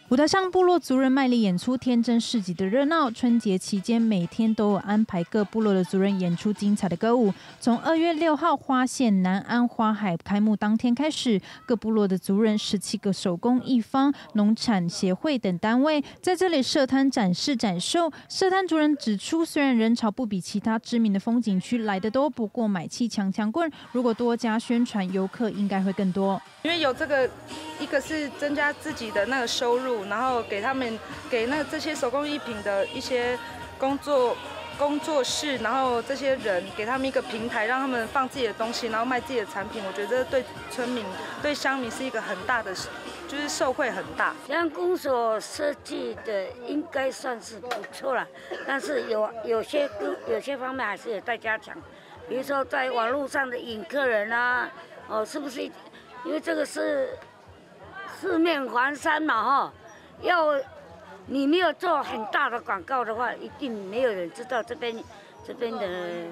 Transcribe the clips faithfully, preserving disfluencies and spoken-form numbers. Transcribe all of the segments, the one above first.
舞台上，部落族人卖力演出天真市集的热闹。春节期间，每天都有安排各部落的族人演出精彩的歌舞。从二月六号花县南安花海开幕当天开始，各部落的族人十七个手工艺坊、农产协会等单位在这里设摊展示展售。设摊族人指出，虽然人潮不比其他知名的风景区来得多，不过买气强强棍，如果多加宣传，游客应该会更多。 因为有这个，一个是增加自己的那个收入。然后给他们给那这些手工艺品的一些工作工作室，然后这些人给他们一个平台，让他们放自己的东西，然后卖自己的产品。我觉得对村民、对乡民是一个很大的，就是受惠很大。 乡公所设计的应该算是不错了，但是有有些有些方面还是有待加强，比如说在网络上的引客人啊，哦，是不是？因为这个是四面环山嘛，哈。要你没有做很大的广告的话，一定没有人知道这边这边的，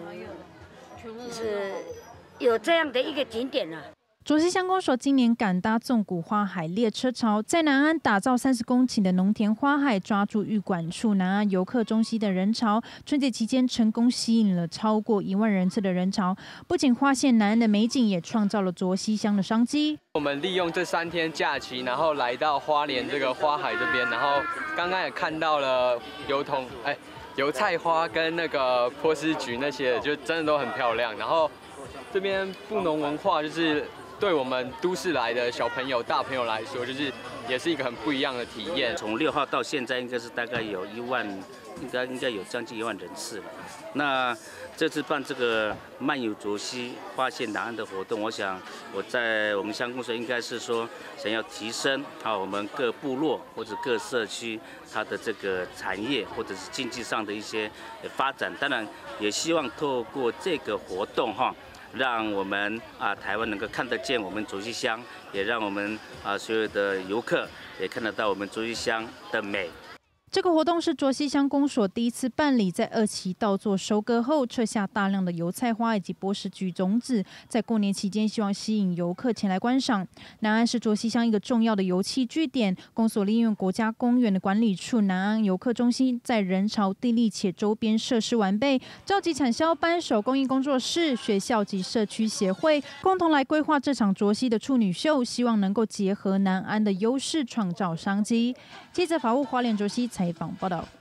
就是有这样的一个景点啊。 卓溪乡公所今年赶搭纵谷花海列车潮，在南安打造三十公顷的农田花海，抓住玉管处、南安游客中心的人潮。春节期间成功吸引了超过一万人次的人潮，不仅花县南安的美景，也创造了卓溪乡的商机。 我们利用这三天假期，然后来到花莲这个花海这边，然后刚刚也看到了油桐，哎，油菜花跟那个波斯菊那些，就真的都很漂亮。然后这边布农文化就是。对我们都市来的小朋友、大朋友来说，就是也是一个很不一样的体验。 从六号到现在，应该是大概有一万，应该应该有将近一万人次了。那这次办这个漫游卓溪花县南安的活动，我想我在我们乡公所应该是说想要提升啊我们各部落或者各社区它的这个产业或者是经济上的一些发展，当然也希望透过这个活动哈。让我们啊台湾能够看得见我们卓溪乡，也让我们啊所有的游客也看得到我们卓溪乡的美。 这个活动是卓溪乡公所第一次办理，在二期稻作收割后撤下大量的油菜花以及波斯菊种子，在过年期间希望吸引游客前来观赏。南安是卓溪乡一个重要的油气据点，公所利用国家公园的管理处南安游客中心，在人潮地利且周边设施完备，召集产销班、手工艺工作室、学校及社区协会，共同来规划这场卓溪的处女秀，希望能够结合南安的优势，创造商机。记者法务花莲卓溪采访报道。